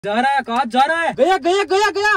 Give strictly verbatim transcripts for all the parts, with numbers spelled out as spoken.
जा रहा है, कहाँ जा रहा है? गया गया गया गया।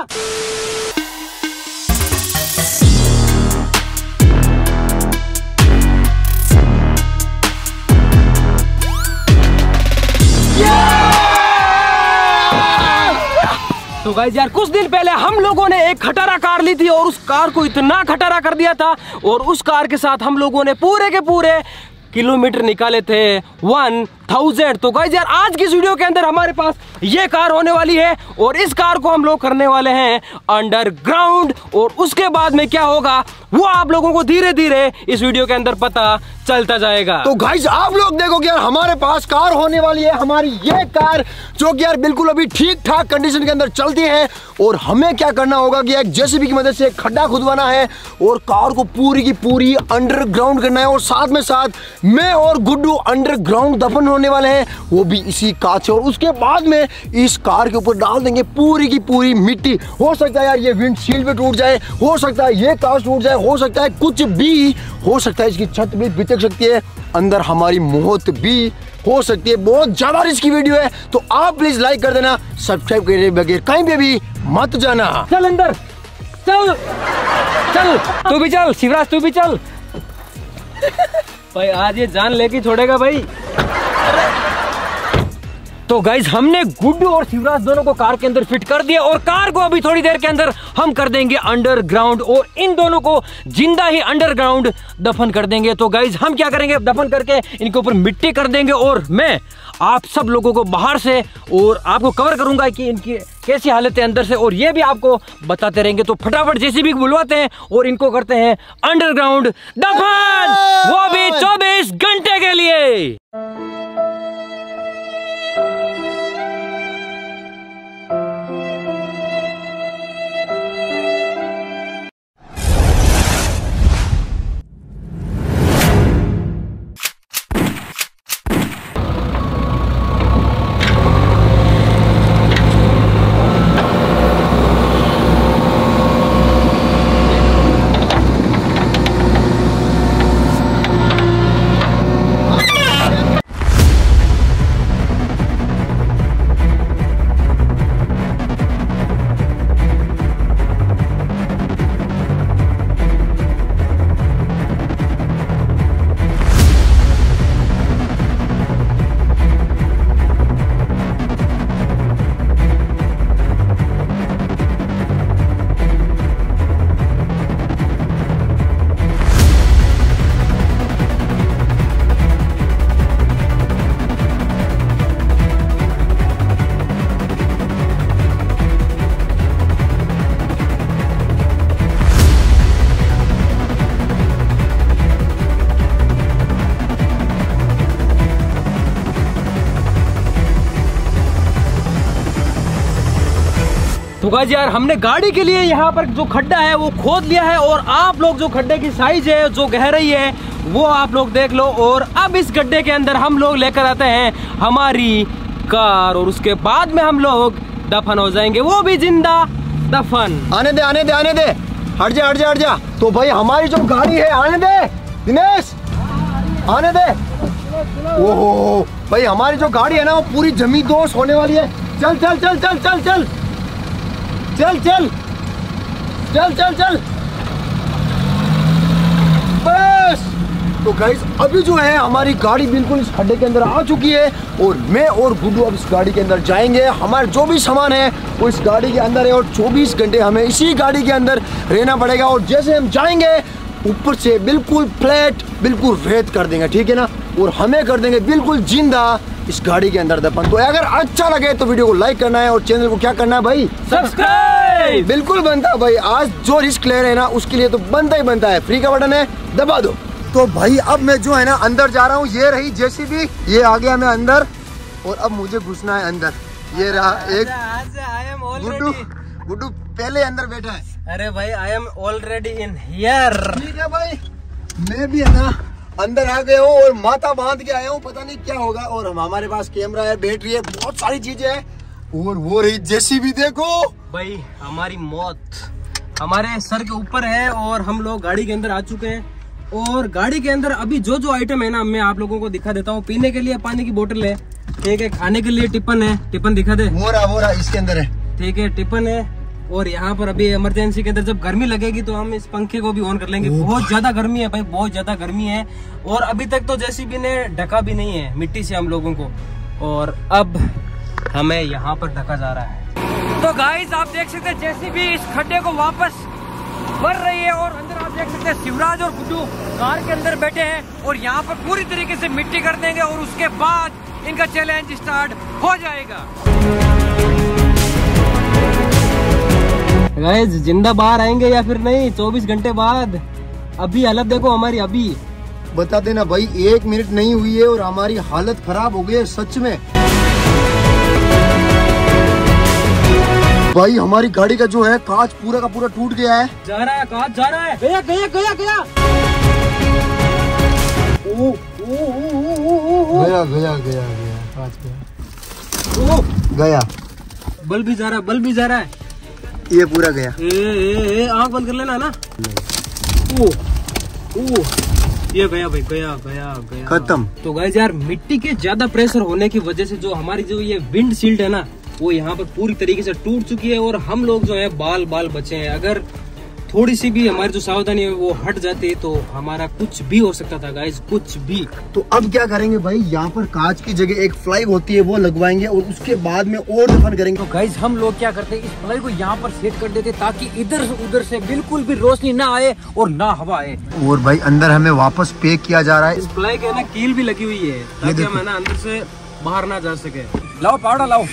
तो गाइस यार, कुछ दिन पहले हम लोगों ने एक खटारा कार ली थी और उस कार को इतना खटारा कर दिया था और उस कार के साथ हम लोगों ने पूरे के पूरे किलोमीटर निकाले थे वन थाउजेंड। तो गाइस यार, आज की इस वीडियो के अंदर हमारे पास ये कार होने वाली है और इस कार को हम लोग करने वाले हैं अंडरग्राउंड। और उसके बाद में क्या होगा वो आप लोगों को धीरे धीरे इस वीडियो के अंदर पता चलता जाएगा। तो गाइस आप लोग देखो कि यार हमारे पास कार होने वाली है, हमारी ये कार जो कि यार बिल्कुल अभी ठीक ठाक कंडीशन के अंदर चलती है। और हमें क्या करना होगा कि एक जेसीबी की मदद से एक खड्डा खुदवाना है और कार को पूरी की पूरी अंडरग्राउंड करना है। और साथ में साथ मैं और गुड्डू अंडरग्राउंड दफन होने वाले हैं, वो भी इसी कार से। और उसके बाद में इस कार के ऊपर डाल देंगे पूरी की पूरी मिट्टी। हो सकता है यार ये विंडशील्ड भी टूट जाए, हो सकता है ये कार टूट जाए, हो सकता है कुछ भी हो सकता है, इसकी छत भी बिचक सकती है, अंदर हमारी मौत भी हो सकती है। बहुत ज्यादा रिस्की वीडियो है, तो आप प्लीज लाइक कर देना, सब्सक्राइब करे बगैर कहीं पे भी मत जाना। चल अंदर चल चल, तू भी चल शिवराज, तू भी चल भाई, आज ये जान लेके छोड़ेगा भाई। तो गाइज हमने गुड्डू और शिवराज दोनों को कार के अंदर फिट कर दिया और कार को अभी थोड़ी देर के अंदर हम कर देंगे अंडरग्राउंड और इन दोनों को जिंदा ही अंडरग्राउंड दफन कर देंगे। तो गाइज हम क्या करेंगे, दफन करके इनके ऊपर मिट्टी कर देंगे और मैं आप सब लोगों को बाहर से और आपको कवर करूंगा कि इनकी कैसी हालत है अंदर से, और ये भी आपको बताते रहेंगे। तो फटाफट जेसीबी को बुलवाते हैं और इनको करते हैं अंडरग्राउंड दफन, वो भी चौबीस घंटे के लिए। तो गाइस यार, हमने गाड़ी के लिए यहाँ पर जो खड्डा है वो खोद लिया है और आप लोग जो खड्डे की साइज है, जो गहराई है, वो आप लोग देख लो। और अब इस गड्ढे के अंदर हम लोग लेकर आते हैं हमारी कार और उसके बाद में हम लोग दफन हो जाएंगे, वो भी जिंदा दफन। आने दे आने दे आने दे, हट जा हट जा हट जा। तो भाई हमारी जो गाड़ी है, आने दे दिनेश, आने दे। ओहो भाई, हमारी जो गाड़ी है ना वो पूरी जमी दोष होने वाली है। चल चल चल चल चल चल चल चल चल चल चल बस। तो गाइस अभी जो है हमारी गाड़ी बिल्कुल इस खड्डे के अंदर आ चुकी है और मैं और गुड्डू अब इस गाड़ी के अंदर जाएंगे। हमारे जो भी सामान है वो इस गाड़ी के अंदर है और चौबीस घंटे हमें इसी गाड़ी के अंदर रहना पड़ेगा। और जैसे हम जाएंगे ऊपर से बिल्कुल फ्लैट, बिल्कुल रेत कर देंगे, ठीक है ना, और हमें कर देंगे बिल्कुल जिंदा इस गाड़ी के अंदर दफन। तो अगर अच्छा लगे तो वीडियो को लाइक करना है और चैनल को क्या करना है भाई, सब्सक्राइब। बिल्कुल बनता है भाई, आज जो रिस्क ले रहे हैं ना उसके लिए तो बनता ही बनता है। फ्री का बटन है, दबा दो। तो भाई अब मैं जो है ना अंदर जा रहा हूँ, ये रही जेसीबी, ये आ गया मैं अंदर और अब मुझे घुसना है अंदर। ये रहा एक गुड्डू, गुड्डू पहले अंदर बैठा है। अरे भाई, I am already in here. ठीक है भाई, मैं भी है ना अंदर आ गया हूँ और माथा बांध के आया हूँ, पता नहीं क्या होगा। और हम हमारे पास कैमरा है, बैटरी है, बहुत सारी चीजें हैं। और वो रही जेसीबी, देखो भाई हमारी मौत हमारे सर के ऊपर है और हम लोग गाड़ी के अंदर आ चुके हैं। और गाड़ी के अंदर अभी जो जो आइटम है ना मैं आप लोगों को दिखा देता हूँ। पीने के लिए पानी की बोतल है, ठीक है, खाने के लिए टिफिन है, टिफिन दिखा दे। वो रहा वो रहा इसके अंदर है। ठीक है, टिफिन है। और यहाँ पर अभी इमरजेंसी के अंदर जब गर्मी लगेगी तो हम इस पंखे को भी ऑन कर लेंगे। बहुत ज्यादा गर्मी है भाई, बहुत ज्यादा गर्मी है। और अभी तक तो जेसीबी ने ढका भी नहीं है मिट्टी से हम लोगों को, और अब हमें यहाँ पर ढका जा रहा है। तो गाइस आप देख सकते हैं जेसीबी इस खड्डे को वापस भर रही है, और अंदर आप देख सकते हैं शिवराज और गुड्डू कार के अंदर बैठे हैं और यहाँ पर पूरी तरीके से मिट्टी कर देंगे और उसके बाद इनका चैलेंज स्टार्ट हो जाएगा। गाइस जिंदा बाहर आएंगे या फिर नहीं चौबीस घंटे बाद? अभी हालत देखो हमारी, अभी बता देना भाई, एक मिनट नहीं हुई है और हमारी हालत खराब हो गई है सच में। भाई हमारी गाड़ी का जो है कांच पूरा का पूरा टूट गया है। जा रहा है कांच, जा रहा है, गया गया गया गया ओ, ओ, ओ, ओ, ओ, ओ। गया गया गया गया कांच गया, ओ गया। बल्ब भी जा रहा है, बल्ब भी जा रहा है, ये पूरा गया। ए, ए, ए, आँख बंद कर लेना ना। ओ, ओ, ये गया भाई, गया गया गया खत्म। तो गाइस यार मिट्टी के ज्यादा प्रेशर होने की वजह से जो हमारी जो ये विंड शील्ड है ना, वो यहाँ पर पूरी तरीके से टूट चुकी है और हम लोग जो है बाल बाल बचे हैं। अगर थोड़ी सी भी हमारी जो सावधानी है वो हट जाती तो हमारा कुछ भी हो सकता था गाइस, कुछ भी। तो अब क्या करेंगे भाई, यहाँ पर कांच की जगह एक फ्लाई होती है वो लगवाएंगे और उसके बाद में और दफन करेंगे। तो गाइस हम लोग क्या करते हैं, इस फ्लाई को यहाँ पर सेट कर देते ताकि इधर से उधर से बिल्कुल भी रोशनी ना आए और ना हवा आए। और भाई अंदर हमें वापस पैक किया जा रहा है। इस फ्लाई के ना कील भी लगी हुई है ताकि हम है ना अंदर से बाहर ना जा सके। लाओ पाउडर लाओ।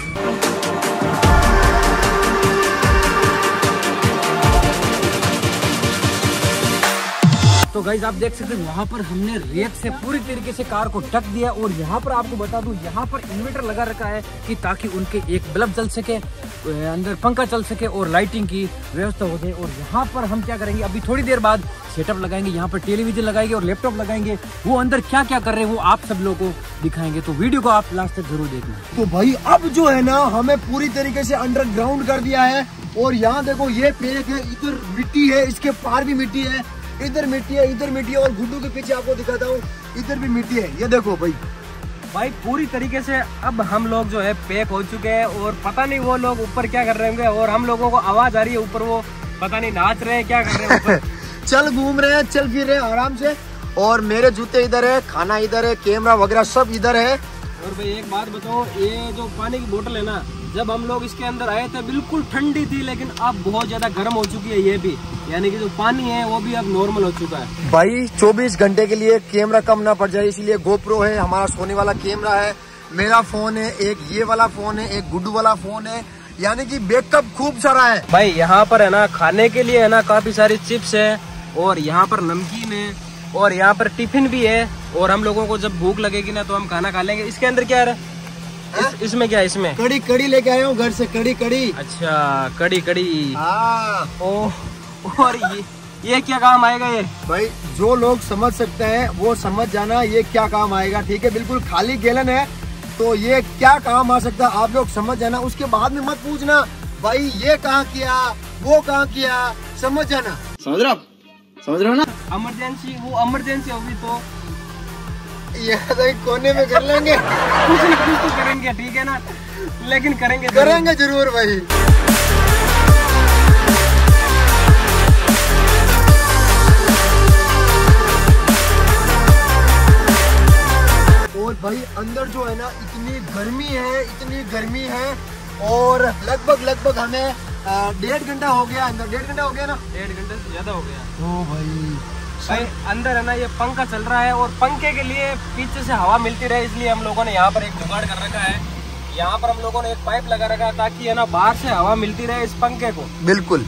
तो गाइस आप देख सकते हैं वहाँ पर हमने रेत से पूरी तरीके से कार को ढक दिया और यहाँ पर आपको बता दूं यहाँ पर इन्वर्टर लगा रखा है कि ताकि उनके एक बल्ब जल सके, अंदर पंखा चल सके और लाइटिंग की व्यवस्था हो जाए। और यहाँ पर हम क्या करेंगे, अभी थोड़ी देर बाद सेटअप लगाएंगे, यहाँ पर टेलीविजन लगाएंगे और लैपटॉप लगाएंगे। वो अंदर क्या क्या कर रहे हैं वो आप सब लोगों को दिखाएंगे, तो वीडियो को आप लास्ट तक जरूर देखना। तो भाई अब जो है ना हमें पूरी तरीके से अंडरग्राउंड कर दिया है और यहाँ देखो ये पेड़ है, इधर मिट्टी है, इसके पार भी मिट्टी है, इधर मिट्टी है, इधर मिट्टी है और गुड्डू के पीछे आपको दिखाता हूँ इधर भी मिट्टी है। ये देखो भाई भाई पूरी तरीके से अब हम लोग जो है पैक हो चुके हैं और पता नहीं वो लोग ऊपर क्या कर रहे होंगे और हम लोगों को आवाज आ रही है ऊपर, वो पता नहीं नाच रहे हैं क्या कर रहे हैं चल घूम रहे हैं, चल फिर रहे हैं आराम से। और मेरे जूते इधर है, खाना इधर है, कैमरा वगैरह सब इधर है। और भाई एक बात बताओ, ये जो पानी की बोतल है ना, जब हम लोग इसके अंदर आए थे बिल्कुल ठंडी थी, लेकिन अब बहुत ज्यादा गर्म हो चुकी है ये भी, यानी कि जो पानी है वो भी अब नॉर्मल हो चुका है। भाई चौबीस घंटे के लिए कैमरा कम ना पड़ जाए इसलिए गोप्रो है, हमारा सोनी वाला कैमरा है, मेरा फोन है, एक ये वाला फोन है, एक गुड्डू वाला फोन है, यानी कि बैकअप खूब सारा है। भाई यहाँ पर है ना खाने के लिए है ना काफी सारी चिप्स है और यहाँ पर नमकीन है और यहाँ पर टिफिन भी है और हम लोगों को जब भूख लगेगी ना तो हम खाना खा लेंगे। इसके अंदर क्या है? इस, इसमें क्या है? इसमें कड़ी कड़ी लेके आया हूँ घर से, कड़ी कड़ी। अच्छा कड़ी कड़ी। हाँ। ओह और ये ये क्या काम आएगा? ये भाई जो लोग समझ सकते हैं वो समझ जाना ये क्या काम आएगा, ठीक है। बिल्कुल खाली गैलन है तो ये क्या काम आ सकता है आप लोग समझ जाना, उसके बाद में मत पूछना भाई ये कहाँ किया वो कहाँ किया, समझ जाना। समझ रहे हो समझ रहे हो ना। इमरजेंसी, वो इमरजेंसी होगी तो ये कोने में कर लेंगे कुछ ना कुछ तो करेंगे, ठीक है ना, लेकिन करेंगे करेंगे जरूर भाई। और भाई अंदर जो है ना इतनी गर्मी है, इतनी गर्मी है और लगभग लगभग हमें डेढ़ घंटा हो गया अंदर, डेढ़ घंटा हो गया ना, डेढ़ घंटे से ज्यादा हो गया। ओ भाई भाई अंदर है ना ये पंखा चल रहा है और पंखे के लिए पीछे से हवा मिलती रहे इसलिए हम लोगों ने यहाँ पर एक जुगाड़ कर रखा है। यहाँ पर हम लोगों ने एक पाइप लगा रखा है ताकि है ना बाहर से हवा मिलती रहे इस पंखे को। बिल्कुल।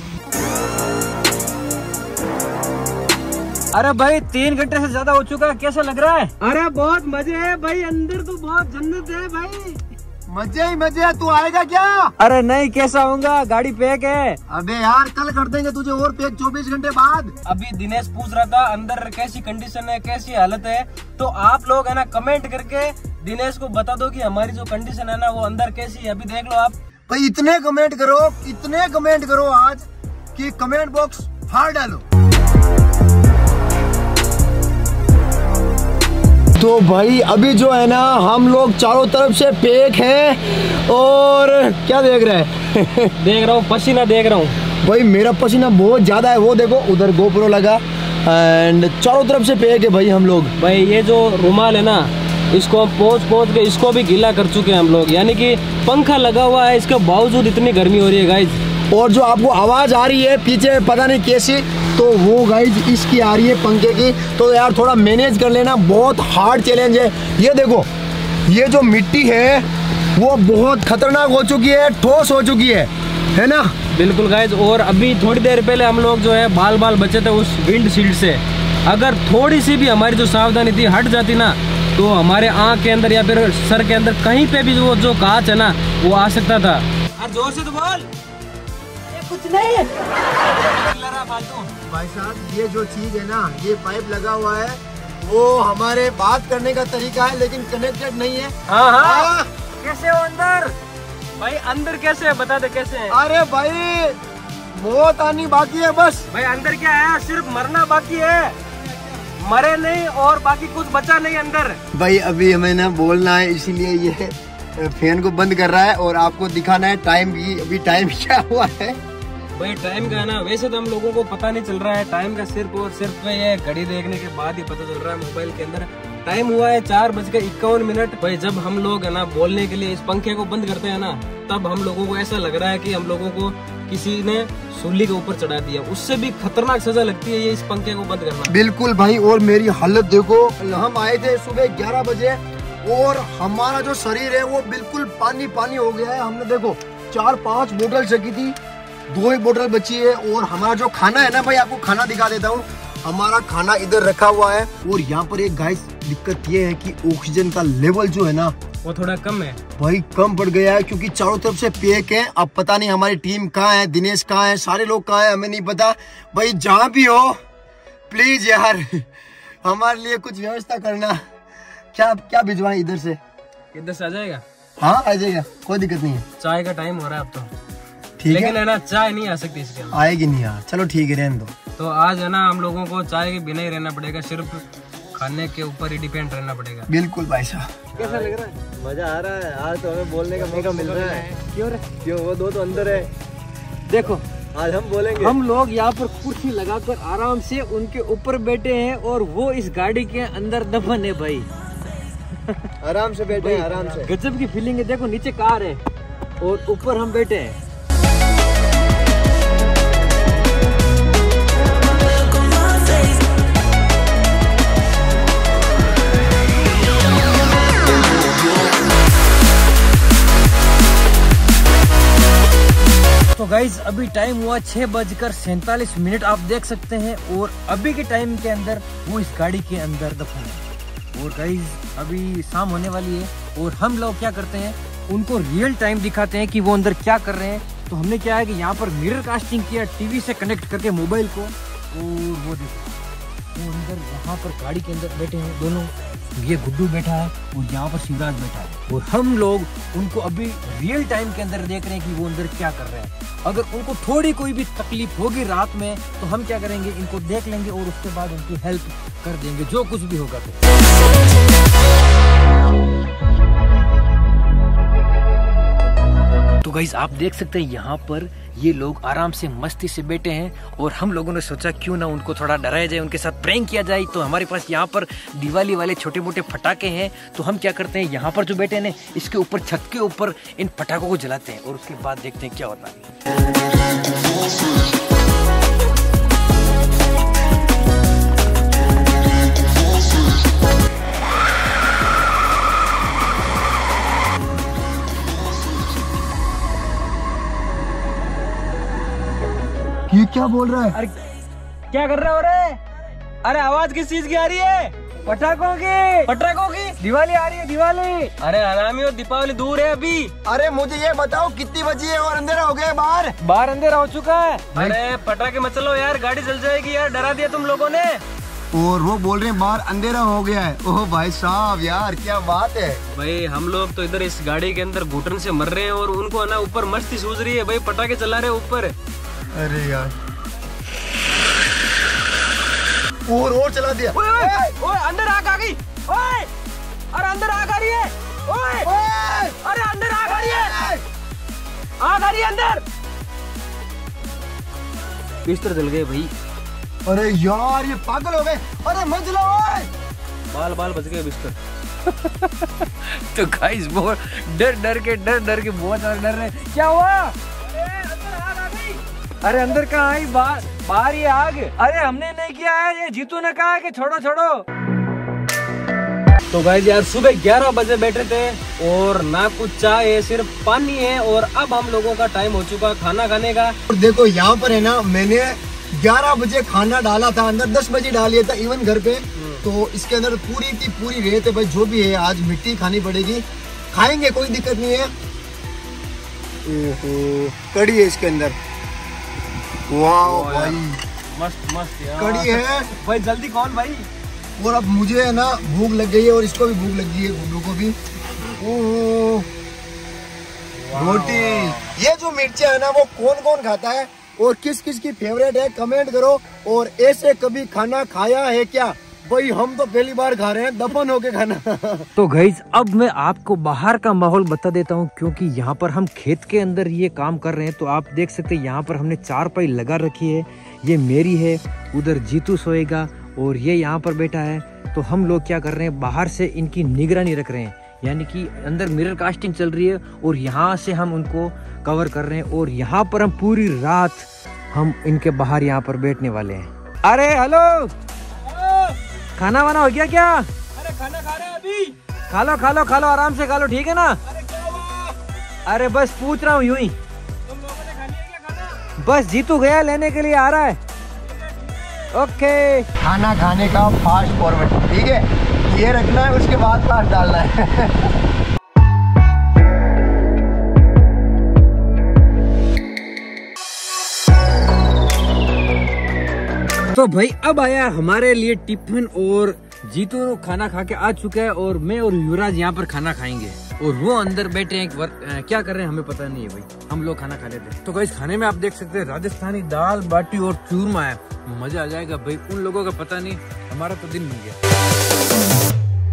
अरे भाई तीन घंटे से ज्यादा हो चुका है, कैसा लग रहा है? अरे बहुत मजे है भाई, अंदर तो बहुत जन्नत है भाई, मजे ही मजे। तू आएगा क्या? अरे नहीं, कैसा होगा, गाड़ी पैक है। अबे यार कल कर देंगे तुझे और पैक चौबीस घंटे बाद। अभी दिनेश पूछ रहा था अंदर कैसी कंडीशन है, कैसी हालत है, तो आप लोग है ना कमेंट करके दिनेश को बता दो कि हमारी जो कंडीशन है ना वो अंदर कैसी है। अभी देख लो आप भाई, इतने कमेंट करो, इतने कमेंट करो आज कि कमेंट बॉक्स फाड़ डालो। तो भाई अभी जो है ना हम लोग चारों तरफ से पैक हैं और क्या देख रहे हैं? देख रहा हूँ पसीना देख रहा हूँ भाई, मेरा पसीना बहुत ज्यादा है। वो देखो उधर गोप्रो लगा एंड चारों तरफ से पैक है भाई हम लोग। भाई ये जो रुमाल है ना, इसको हम पोंछ पोंछ के इसको भी गीला कर चुके हैं हम लोग, यानी कि पंखा लगा हुआ है, इसके बावजूद इतनी गर्मी हो रही है गाइज। और जो आपको आवाज आ रही है पीछे पता नहीं कैसी, तो वो गाइज इसकी आ रही है पंखे की। तो यार थोड़ा मैनेज कर लेना, बहुत हार्ड चैलेंज है। ये देखो, ये जो मिट्टी है वो बहुत खतरनाक हो चुकी है, ठोस हो चुकी है, है ना? बिल्कुल गाइज। और अभी थोड़ी देर पहले हम लोग जो है बाल बाल बचे थे उस विंड शील्ड से। अगर थोड़ी सी भी हमारी जो सावधानी थी हट जाती ना, तो हमारे आँख के अंदर या फिर सर के अंदर कहीं पे भी वो जो कांच है ना वो आ सकता था। अरे जोर से तो बोल, ये कुछ नहीं है भाई साहब। ये जो चीज है ना, ये पाइप लगा हुआ है, वो हमारे बात करने का तरीका है लेकिन कनेक्टेड नहीं है। हाँ हाँ, कैसे हो अंदर? भाई अंदर कैसे है, बता दे कैसे है? अरे भाई बहुत आनी बाकी है बस। भाई अंदर क्या है, सिर्फ मरना बाकी है, मरे नहीं और बाकी कुछ बचा नहीं अंदर। भाई अभी हमें ना बोलना है, इसीलिए ये फैन को बंद कर रहा है और आपको दिखाना है टाइम की। अभी टाइम क्या हुआ है भाई? टाइम का है ना, वैसे तो हम लोगों को पता नहीं चल रहा है टाइम का, सिर्फ और सिर्फ ये घड़ी देखने के बाद ही पता चल रहा है मोबाइल के अंदर। टाइम हुआ है चार बज के इक्यावन मिनट। भाई जब हम लोग है ना बोलने के लिए इस पंखे को बंद करते हैं ना, तब हम लोगों को ऐसा लग रहा है कि हम लोगों को किसी ने सूली के ऊपर चढ़ा दिया। उससे भी खतरनाक सजा लगती है ये इस पंखे को बंद करना। बिल्कुल भाई। और मेरी हालत देखो, हम आए थे सुबह ग्यारह बजे और हमारा जो शरीर है वो बिल्कुल पानी पानी हो गया है। हमने देखो चार पांच बोतल चकी थी, दो ही बोतल बची है। और हमारा जो खाना है ना भाई, आपको खाना दिखा देता हूँ। हमारा खाना इधर रखा हुआ है और यहाँ पर एक गाइस दिक्कत ये है कि ऑक्सीजन का लेवल जो है ना वो थोड़ा कम है भाई, कम पड़ गया है क्योंकि चारों तरफ से पैक है। अब पता नहीं हमारी टीम कहाँ है, दिनेश कहाँ है, सारे लोग कहाँ है, हमें नहीं पता। भाई जहाँ भी हो प्लीज यार हमारे लिए कुछ व्यवस्था करना। क्या क्या भिजवाएं इधर से? इधर से आ जाएगा? हाँ आ जाएगा, कोई दिक्कत नहीं है। चाय का टाइम हो रहा है अब तो, ठीक लेकिन है, है ना चाय नहीं आ सकती इसके अंदर। आएगी नहीं यार, चलो ठीक है रहने दो। तो आज है ना हम लोगों को चाय के बिना ही रहना पड़ेगा, सिर्फ खाने के ऊपर ही डिपेंड रहना पड़ेगा। बिल्कुल भाई साहब। कैसा लग रहा है? मजा आ रहा है आज तो, हमें बोलने का मौका मिल रहा है। क्यों रे? क्यों, वो दो तो अंदर है, देखो आज हम बोलेंगे। हम लोग यहाँ पर कुर्सी लगाकर आराम से उनके ऊपर बैठे हैं और वो इस गाड़ी के अंदर दफन है भाई। आराम से बैठे हैं, आराम से। गजब की फीलिंग है। देखो नीचे कार है और ऊपर हम बैठे हैं। तो गाइज अभी टाइम हुआ छह बजकर सैतालीस मिनट, आप देख सकते हैं। और अभी के टाइम के अंदर वो इस गाड़ी के अंदर दफन है। और गाइज अभी शाम होने वाली है और हम लोग क्या करते हैं, उनको रियल टाइम दिखाते हैं कि वो अंदर क्या कर रहे हैं। तो हमने क्या है कि यहाँ पर मिरर कास्टिंग किया टीवी से कनेक्ट करके मोबाइल को। और वो देखो वो अंदर यहाँ पर गाड़ी के अंदर बैठे हैं दोनों, ये गुड्डू बैठा है और यहाँ पर शिवराज बैठा है। और हम लोग उनको अभी रियल टाइम के अंदर देख रहे हैं कि वो अंदर क्या कर रहे हैं। अगर उनको थोड़ी कोई भी तकलीफ होगी रात में तो हम क्या करेंगे, इनको देख लेंगे और उसके बाद उनकी हेल्प कर देंगे, जो कुछ भी होगा। तो गाइस आप देख सकते हैं यहाँ पर ये लोग आराम से मस्ती से बैठे हैं और हम लोगों ने सोचा क्यों ना उनको थोड़ा डराया जाए, उनके साथ प्रैंक किया जाए। तो हमारे पास यहाँ पर दिवाली वाले छोटे मोटे पटाखे हैं। तो हम क्या करते हैं, यहाँ पर जो बैठे हैं इसके ऊपर छत के ऊपर इन पटाखों को जलाते हैं और उसके बाद देखते हैं क्या होता है। ये क्या बोल रहा है? अरे क्या कर रहे हो रे? अरे आवाज किस चीज की आ रही है? पटाखों की। पटाखों की दिवाली आ रही है, दिवाली। अरे हरामी, और दीपावली दूर है अभी। अरे मुझे ये बताओ कितनी बजी है और अंधेरा हो गया बाहर? बाहर अंधेरा हो चुका है। अरे पटाखे मत चलो यार, गाड़ी जल जाएगी यार, डरा दिया तुम लोगों ने। और वो बोल रहे हैं बाहर अंधेरा हो गया है। ओह भाई साहब यार क्या बात है। भाई हम लोग तो इधर इस गाड़ी के अंदर घुटन से मर रहे हैं और उनको ना ऊपर मस्ती सूझ रही है भाई, पटाखे चला रहे ऊपर। अरे यार और और चला दिया। ओए ओए ओए अंदर आग आ गई। ओए अरे अंदर आग आ रही है। ओए अरे अंदर आग आ रही है, आग आ रही है अंदर। बिस्तर जल गए भाई। अरे यार ये पागल हो गए। अरे मत जलाओ, बाल बाल बच गए बिस्तर। तो गाइस बहुत डर डर के डर डर के बहुत ज्यादा डर रहे। क्या हुआ? अरे अंदर आग आ गई। अरे अंदर कहाँ आई? बाहर बाहर ये आग। अरे हमने नहीं किया है, ये जीतू ने कहा है कि छोड़ो छोड़ो। तो गाइस यार सुबह ग्यारह बजे बैठे थे और ना कुछ चाय है, सिर्फ पानी है। और अब हम लोगों का टाइम हो चुका खाना खाने का। और देखो यहाँ पर है ना, मैंने ग्यारह बजे खाना डाला था अंदर, दस बजे डाल लिया था इवन घर पे। तो इसके अंदर पूरी की पूरी रेत है भाई। जो भी है आज मिट्टी खानी पड़ेगी, खाएंगे कोई दिक्कत नहीं है। ओहो कड़ी है इसके अंदर। वाह भाई मस्त मस्त यार। कड़ी है भाई जल्दी कौन भाई। और अब मुझे है ना भूख लग गई है और इसको भी भूख लग गई है, गुड्डू को भी। ओह रोटी। ये जो मिर्ची है ना वो कौन कौन खाता है और किस किस की फेवरेट है कमेंट करो। और ऐसे कभी खाना खाया है क्या? भाई हम तो पहली बार खा रहे हैं दफन होके खाना। तो गाइज अब मैं आपको बाहर का माहौल बता देता हूँ, क्योंकि यहाँ पर हम खेत के अंदर ये काम कर रहे हैं। तो आप देख सकते हैं यहाँ पर हमने चार पाई लगा रखी है। ये मेरी है, उधर जीतू सोएगा और ये यहाँ पर बैठा है। तो हम लोग क्या कर रहे हैं, बाहर से इनकी निगरानी रख रहे हैं, यानी कि अंदर मिरर कास्टिंग चल रही है और यहाँ से हम उनको कवर कर रहे हैं। और यहाँ पर हम पूरी रात हम इनके बाहर यहाँ पर बैठने वाले हैं। अरे हेलो, खाना वाना हो गया क्या? अरे खाना खा रहे हैं अभी। खा लो खा लो खा लो, आराम से खा लो, ठीक है ना? अरे क्या हुआ? अरे बस पूछ रहा हूँ यूं ही। तुम लोगों ने खा लिया क्या खाना? बस जीतू गया लेने के लिए, आ रहा है। ओके खाना खाने का फास्ट फॉरवर्ड, ठीक है ये रखना है, उसके बाद फास्ट डालना है। तो भाई अब आया हमारे लिए टिफिन और जीतू खाना खा के आ चुका है और मैं और युवराज यहाँ पर खाना खाएंगे और वो अंदर बैठे हैं। वर, आ, क्या कर रहे हैं हमें पता नहीं है भाई, हम लोग खाना खा लेते हैं। तो गाइस खाने में आप देख सकते हैं राजस्थानी दाल बाटी और चूरमा है, मजा आ जाएगा भाई। उन लोगों का पता नहीं, हमारा तो दिन मिल गया।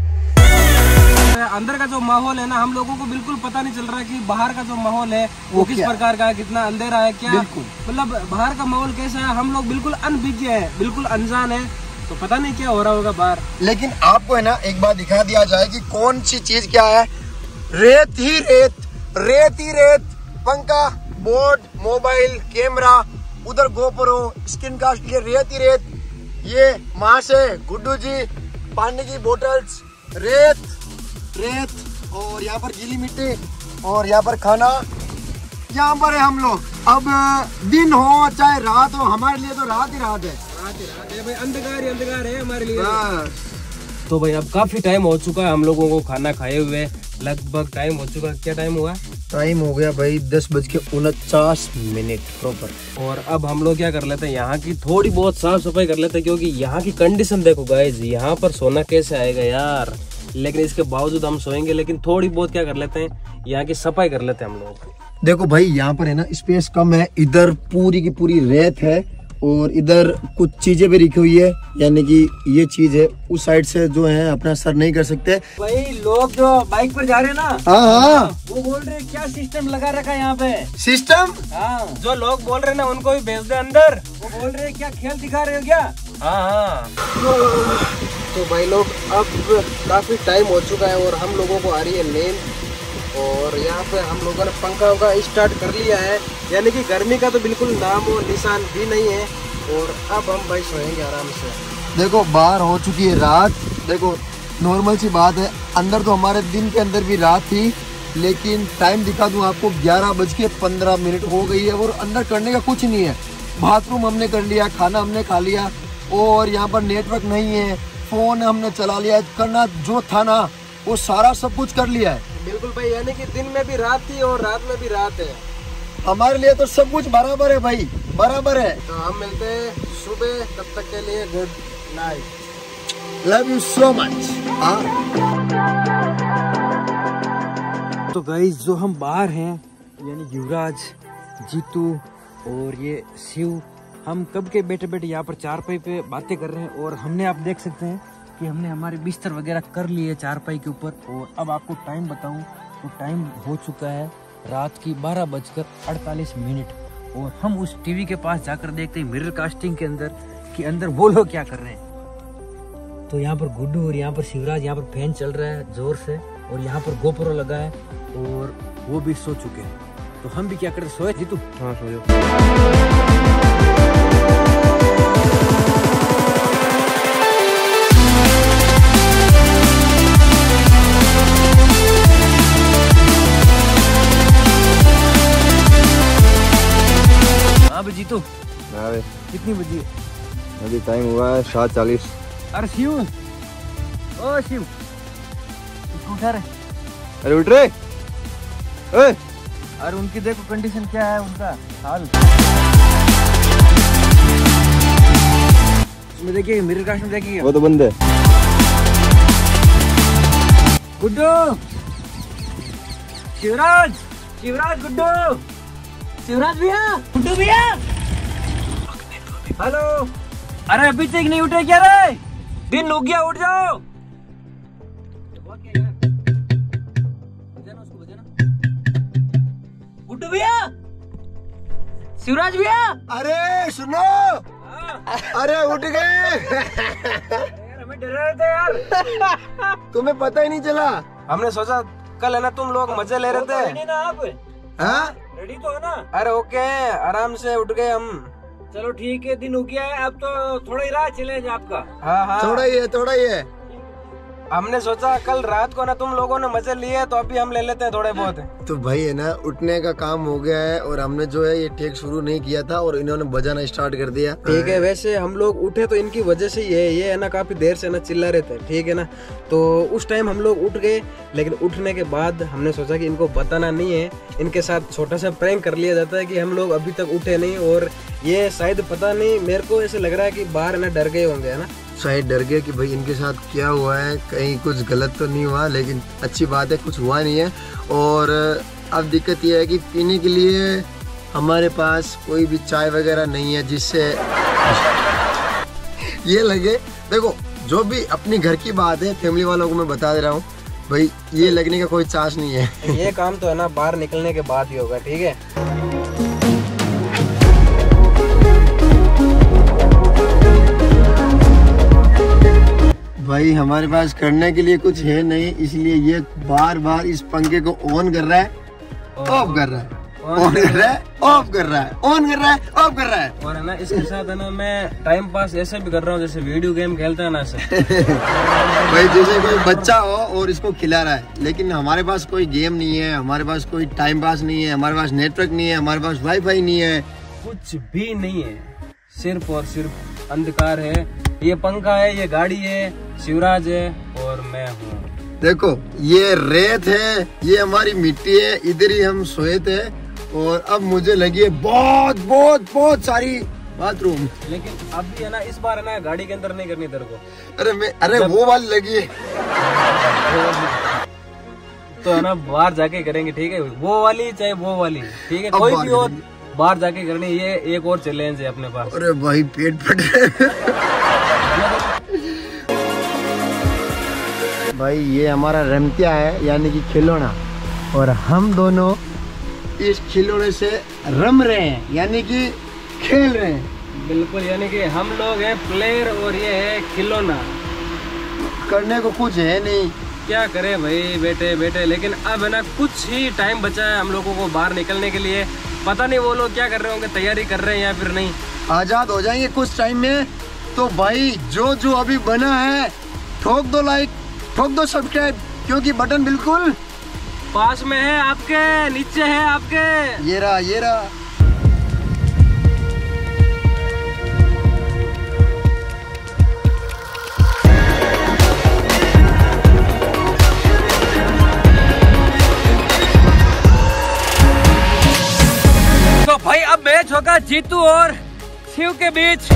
अंदर का जो माहौल है ना, हम लोगों को बिल्कुल पता नहीं चल रहा है कि बाहर का जो माहौल है वो किस प्रकार का है, कितना अंधेरा है, क्या मतलब बाहर का माहौल कैसा है। हम लोग बिल्कुल अनभिज्ञ है, बिल्कुल अनजान है, तो पता नहीं क्या हो रहा होगा बाहर। लेकिन आपको है ना एक बात दिखा दिया जाए कि कौन सी चीज क्या है। रेत ही रेत, रेत ही रेत, पंखा, बोर्ड, मोबाइल, कैमरा, उधर गोप्रो, स्क्रीन कास्ट, ये रेत ही रेत। ये माँ से गुड्डू जी, पानी की बोतल्स, रेत रेत, और यहाँ पर गीली मिट्टी, और यहाँ पर खाना। यहाँ पर है हम लोग। अब दिन हो चाहे रात हो, हमारे लिए तो रात ही रात है। रात ही रात है भाई, अंधकार ही अंधकार है हमारे लिए। तो भाई अब काफी टाइम हो चुका है हम लोगों को खाना खाए हुए, लगभग टाइम हो चुका है। क्या टाइम हुआ? टाइम हो गया भाई दस बज के उनचास मिनट प्रॉपर। और अब हम लोग क्या कर लेते हैं, यहाँ की थोड़ी बहुत साफ सफाई कर लेते हैं, क्योंकि यहाँ की कंडीशन देखो गाइस, यहाँ पर सोना कैसे आएगा यार। लेकिन इसके बावजूद हम सोएंगे, लेकिन थोड़ी बहुत क्या कर लेते हैं, यहाँ की सफाई कर लेते हैं हम लोग। देखो भाई यहाँ पर है ना स्पेस कम है, इधर पूरी की पूरी रेत है और इधर कुछ चीजें भी रखी हुई है, यानी कि ये चीज है। उस साइड से जो है अपना सर नहीं कर सकते भाई। लोग जो बाइक पर जा रहे हैं ना, हाँ हाँ वो बोल रहे हैं क्या सिस्टम लगा रखा है यहाँ पे। सिस्टम, हाँ जो लोग बोल रहे हैं ना उनको भी भेज दे अंदर। वो बोल रहे हैं क्या खेल दिखा रहे हो क्या? हाँ हाँ। तो भाई लोग अब काफी टाइम हो चुका है और हम लोगों को आ रही है नींद। और यहाँ पे हम लोगों ने पंखा वंखा स्टार्ट कर लिया है, यानी कि गर्मी का तो बिल्कुल नाम और निशान भी नहीं है। और अब हम भाई सोएंगे आराम से। देखो बाहर हो चुकी है रात। देखो नॉर्मल सी बात है, अंदर तो हमारे दिन के अंदर भी रात थी, लेकिन टाइम दिखा दूं आपको, ग्यारह बज के पंद्रह मिनट हो गई है और अंदर करने का कुछ नहीं है। बाथरूम हमने कर लिया, खाना हमने खा लिया और यहाँ पर नेटवर्क नहीं है, फोन हमने चला लिया, करना जो था ना वो सारा सब कुछ कर लिया है। बिल्कुल भाई, यानी कि दिन में भी रात थी और रात में भी रात है। हमारे लिए तो सब कुछ बराबर है भाई, बराबर है। तो हम मिलते हैं सुबह, तब तक के लिए good night, love you so much. तो गाइस जो हम बाहर हैं, यानी युवराज, जीतू और ये शिव, हम कब के बैठे बैठे यहाँ पर चारपाई पे बातें कर रहे हैं। और हमने आप देख सकते हैं कि हमने हमारे बिस्तर वगैरह कर लिए चारपाई के ऊपर। और अब आपको टाइम बताऊं तो टाइम हो चुका है रात की बारह बजकर अड़तालीस मिनट और हम उस टीवी के पास जाकर देखते हैं मिरर कास्टिंग के अंदर कि अंदर वो लोग क्या कर रहे हैं। तो यहाँ पर गुड्डू और यहाँ पर शिवराज, यहाँ पर फैन चल रहा है जोर से और यहाँ पर गोप्रो लगा है और वो भी सो चुके हैं। तो हम भी क्या करते, सोए जीतू? हाँ सोए। जीतू कितनी बजी? अभी टाइम हुआ है सात चालीस। अरे शिव, ओ शिव उठा रहे। अरे उठ रहे। ए! अरे उनकी देखो कंडीशन क्या है, उनका हाल। इसमें देखिए मिरर कास्ट में देखिए वो तो बंद है। गुड्डू, शिवराज, शिवराज, गुड्डू, शिवराज भैया, गुड्डू भैया, हेलो। अरे अभी तक नहीं उठे क्या रे? दिन उग गया, उठ जाओ। गुड्डू भैया, शिवराज भैया, अरे सुनो। अरे उठ गए। हमें डर रहे थे यार। तुम्हें पता ही नहीं चला। हमने सोचा कल है ना तुम लोग मजे ले रहे थे। रेडी ना आप? हाँ रेडी तो है ना? अरे ओके, आराम से उठ गए हम। चलो ठीक है, दिन हो गया है, अब तो थोड़ा ही रहा चैलेंज आपका। हाँ हाँ थोड़ा ही है, थोड़ा ही है। हमने सोचा कल रात को ना तुम लोगों ने मजे लिए तो अभी हम ले लेते हैं थोड़े बहुत। तो भाई है ना, उठने का काम हो गया है और हमने जो है ये टेक शुरू नहीं किया था और इन्होंने बजाना स्टार्ट कर दिया। ठीक है, वैसे हम लोग उठे तो इनकी वजह से ही है, ये है ना काफी देर से ना चिल्ला रहे थे, ठीक है ना। तो उस टाइम हम लोग उठ गए, लेकिन उठने के बाद हमने सोचा कि इनको बताना नहीं है, इनके साथ छोटा सा प्रैंक कर लिया जाता है कि हम लोग अभी तक उठे नहीं। और ये शायद पता नहीं, मेरे को ऐसे लग रहा है कि बाहर ना डर गए होंगे, है ना। शायद डर गए कि भाई इनके साथ क्या हुआ है, कहीं कुछ गलत तो नहीं हुआ। लेकिन अच्छी बात है, कुछ हुआ नहीं है। और अब दिक्कत यह है कि पीने के लिए हमारे पास कोई भी चाय वगैरह नहीं है जिससे ये लगे। देखो, जो भी अपनी घर की बात है, फैमिली वालों को मैं बता दे रहा हूँ भाई, ये लगने का कोई चांस नहीं है। ये काम तो है ना बाहर निकलने के बाद ही होगा, ठीक है। भाई हमारे पास करने के लिए कुछ है नहीं, इसलिए ये बार बार इस पंखे को ऑन कर रहा है, ऑफ कर रहा है, ऑन कर रहा है, ऑफ कर रहा है, ऑन कर रहा है, ऑफ कर रहा है। और है ना इसके साथ है ना मैं टाइम पास ऐसे भी कर रहा हूँ जैसे वीडियो गेम खेलता है ना ऐसे। भाई जैसे कोई बच्चा हो और इसको खिला रहा है। लेकिन हमारे पास कोई गेम नहीं है, हमारे पास कोई टाइम पास नहीं है, हमारे पास नेटवर्क नहीं है, हमारे पास वाईफाई नहीं है, कुछ भी नहीं है, सिर्फ और सिर्फ अंधकार है। ये पंखा है, ये गाड़ी है, शिवराज है और मैं हूँ। देखो, ये रेत है, ये हमारी मिट्टी है, इधर ही हम सोए थे। और अब मुझे लगी है बहुत बहुत बहुत सारी बाथरूम। लेकिन अब भी है ना, इस बार है ना गाड़ी के अंदर नहीं करनी तेरे को। अरे मैं अरे वो वाली लगी है तो है ना बाहर जाके करेंगे, ठीक है। वो वाली चाहे वो वाली, ठीक है, कोई भी हो बाहर जाके करनी। ये एक और चैलेंज है अपने पास। अरे भाई पेट फट रहा भाई ये हमारा रमतिया है, यानी कि खिलौना, और हम दोनों इस खिलौने से रम रहे हैं, यानी कि खेल रहे हैं। बिल्कुल, यानी कि हम लोग हैं प्लेयर और ये है खिलौना। करने को कुछ है नहीं, क्या करें भाई बेटे बेटे। लेकिन अब है ना कुछ ही टाइम बचा है हम लोगों को बाहर निकलने के लिए। पता नहीं वो लोग क्या कर रहे होंगे, तैयारी कर रहे हैं या फिर नहीं। आजाद हो जाएंगे कुछ टाइम में। तो भाई जो जो अभी बना है, ठोक दो लाइक, ठोक दो सब्सक्राइब, क्योंकि बटन बिल्कुल पास में है आपके, नीचे है आपके। ये रहा, ये रहा। तो भाई अब मैच होगा जीतू और शिव के बीच।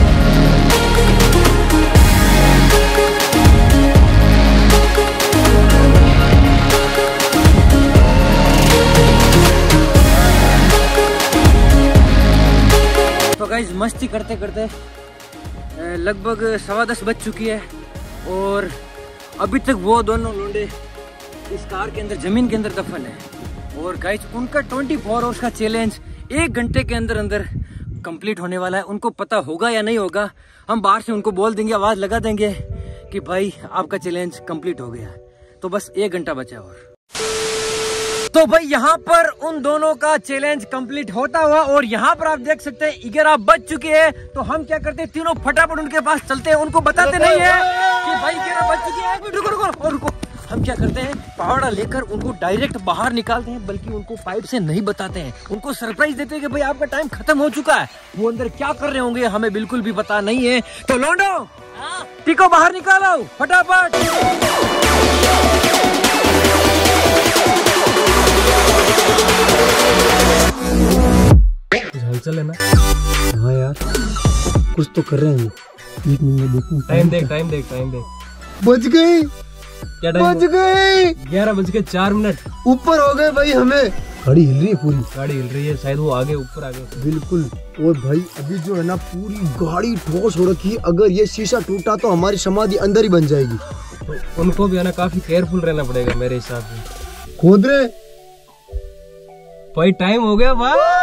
तो गाइस मस्ती करते करते लगभग सवा दस बज चुकी है और अभी तक वो दोनों लोंडे इस कार के अंदर जमीन के अंदर दफन है। और गाइस उनका चौबीस आवर्स का चैलेंज एक घंटे के अंदर अंदर कंप्लीट होने वाला है। उनको पता होगा या नहीं होगा, हम बाहर से उनको बोल देंगे, आवाज लगा देंगे कि भाई आपका चैलेंज कंप्लीट हो गया। तो बस एक घंटा बचा और तो भाई यहाँ पर उन दोनों का चैलेंज कंप्लीट होता हुआ और यहाँ पर आप देख सकते हैं ग्यारह बज चुके हैं। तो हम क्या करते हैं, तीनों फटाफट उनके पास चलते हैं, उनको बताते नहीं है कि भाई ग्यारह बज चुके हैं। रुको रुको और रुको, हम क्या करते हैं, पावड़ा लेकर उनको डायरेक्ट बाहर निकालते हैं, बल्कि उनको पाइप से नहीं बताते हैं, उनको सरप्राइज देते हैं कि भाई आपका टाइम खत्म हो चुका है। वो अंदर क्या कर रहे होंगे हमें बिल्कुल भी पता नहीं है। तो लोंडो टिको बाहर निकालो फटाफट। चल है ना? हाँ यार कुछ तो कर रहे हैं। एक मिनट देखो, टाइम देख टाइम देख टाइम देख। बच गई, क्या टाइम? बच गई। ग्यारह बज के चार मिनट ऊपर हो गए भाई। हमें गाड़ी हिल रही है पूरी, गाड़ी हिल रही है, शायद वो आगे ऊपर आ गए। बिल्कुल। और भाई अभी जो है ना पूरी गाड़ी ठोस हो रखी है। अगर ये शीशा टूटा तो हमारी समाधि अंदर ही बन जाएगी। तो उनको भी है ना काफी केयरफुल रहना पड़ेगा मेरे हिसाब से। खोद रहे भाई, टाइम हो गया भाई।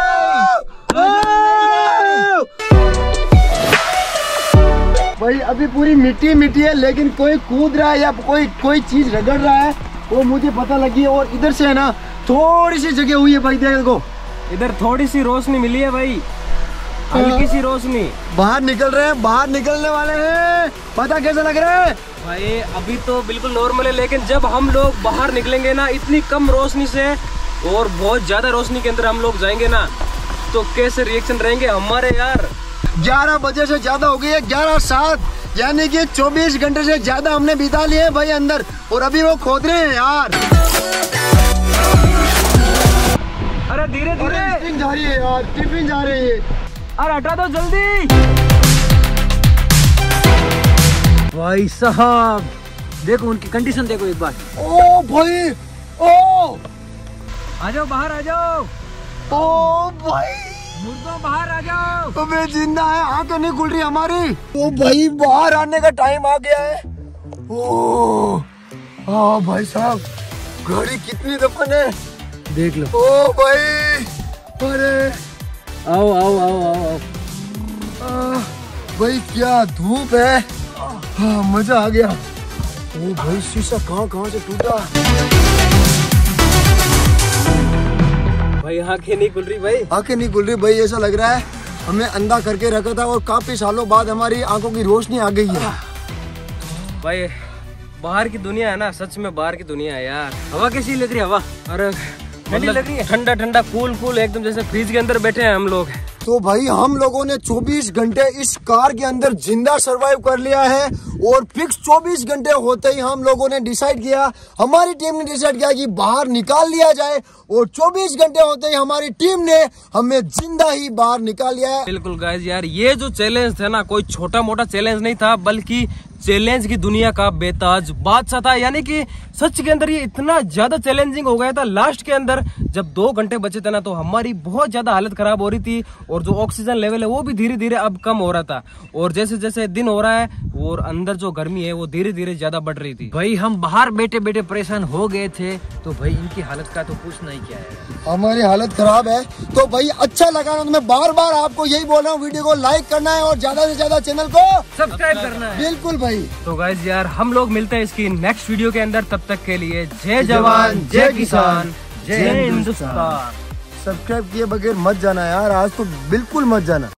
भाई अभी पूरी मिट्टी मिट्टी है, लेकिन कोई कूद रहा है या कोई कोई चीज रगड़ रहा है वो मुझे पता लगी है। और इधर से है ना थोड़ी सी जगह हुई है भाई, देखो इधर थोड़ी सी रोशनी मिली है भाई, हल्की सी रोशनी। बाहर निकल रहे हैं, बाहर निकलने वाले हैं। पता कैसा लग रहा है भाई? अभी तो बिल्कुल नॉर्मल है, लेकिन जब हम लोग बाहर निकलेंगे ना इतनी कम रोशनी से और बहुत ज्यादा रोशनी के अंदर हम लोग जाएंगे ना, तो कैसे रिएक्शन रहेंगे हमारे यार। ग्यारह बजे से ज्यादा हो गई है, ग्यारह सात, यानी कि चौबीस घंटे से ज्यादा हमने बिता लिए भाई अंदर, और अभी वो खोद रहे हैं यार। अरे धीरे धीरे टिफिन जा रही है यार, टिफिन जा रही है। अरे हटा दो जल्दी। भाई साहब देखो उनकी कंडीशन देखो एक बार। ओ भाई, ओ आ जाओ बाहर आ जाओ। ओ भाई मुर्दों बाहर आ जाओ। तो मैं जिंदा है, आंखें नहीं खुल रही हमारी। ओ भाई बाहर आने का टाइम आ गया है। ओ हाँ भाई साहब, गाड़ी कितनी दफन है देख लो। ओ भाई, अरे आओ आओ आओ आओ आओ। आ, भाई क्या धूप है। हाँ मजा आ गया। ओ भाई शीशा कहाँ कहाँ से टूटा। भाई आंखें नहीं खुल रही भाई, आंखें नहीं खुल रही भाई। ऐसा लग रहा है हमें अंधा करके रखा था और काफी सालों बाद हमारी आंखों की रोशनी आ गई है। भाई बाहर की दुनिया है ना, सच में बाहर की दुनिया है यार। हवा कैसी लग रही है? हवा अरे ठंडी लग रही है? ठंडा ठंडा कूल कूल एकदम, जैसे फ्रिज के अंदर बैठे हैं हम लोग। तो भाई हम लोगों ने चौबीस घंटे इस कार के अंदर जिंदा सरवाइव कर लिया है, और फिक्स चौबीस घंटे होते ही हम लोगों ने डिसाइड किया, हमारी टीम ने डिसाइड किया कि बाहर निकाल लिया जाए, और चौबीस घंटे होते ही हमारी टीम ने हमें जिंदा ही बाहर निकाल लिया है। बिल्कुल गाइस यार, ये जो चैलेंज था ना, कोई छोटा मोटा चैलेंज नहीं था, बल्कि चैलेंज की दुनिया का बेताज बादशाह था। यानी कि सच के अंदर ये इतना ज्यादा चैलेंजिंग हो गया था लास्ट के अंदर, जब दो घंटे बचे थे ना, तो हमारी बहुत ज्यादा हालत खराब हो रही थी, और जो ऑक्सीजन लेवल है वो भी धीरे धीरे अब कम हो रहा था, और जैसे जैसे दिन हो रहा है और अंदर जो गर्मी है वो धीरे धीरे ज्यादा बढ़ रही थी। भाई हम बाहर बैठे बैठे परेशान हो गए थे, तो भाई इनकी हालत का तो पूछना ही क्या है। हमारी हालत खराब है। तो भाई अच्छा लगा ना, तो मैं बार बार आपको यही बोल रहा हूँ, वीडियो को लाइक करना है और ज्यादा से ज्यादा चैनल को सब्सक्राइब करना है। बिल्कुल भाई। तो गाइस यार हम लोग मिलते हैं इसकी नेक्स्ट वीडियो के अंदर, तब तक के लिए जय जवान जय किसान जय हिंदुस्तान। सब्सक्राइब किए बगैर मत जाना यार, आज तो बिल्कुल मत जाना।